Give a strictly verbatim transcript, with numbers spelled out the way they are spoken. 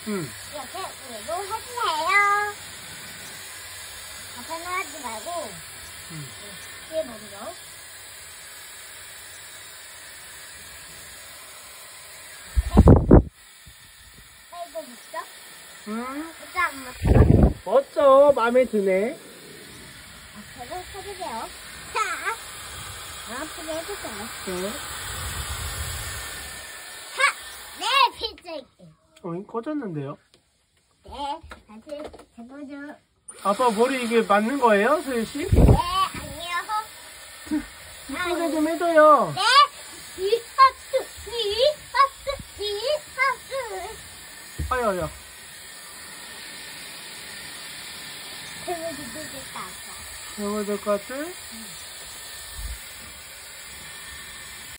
응. 이렇게 위로 해주세요. 앞에는 하지 말고 응. 뒤에 먼저. 이거 묻죠? 응. 묻죠 안 묻죠? 멋져. 마음에 드네. 앞에를 해주세요. 자, 앞으로 해주세요. 응. 자, 네, 필살기. 어, 꺼졌는데요? 네, 다시 해보죠. 아빠 머리 이게 맞는 거예요, 소유씨? 네, 아니요. 이쁘게 좀 해줘요. 네, 이하트, 이하트, 이하트. 아유, 아유. 해보도 되겠다. 해봐야 될 것 같아? 응.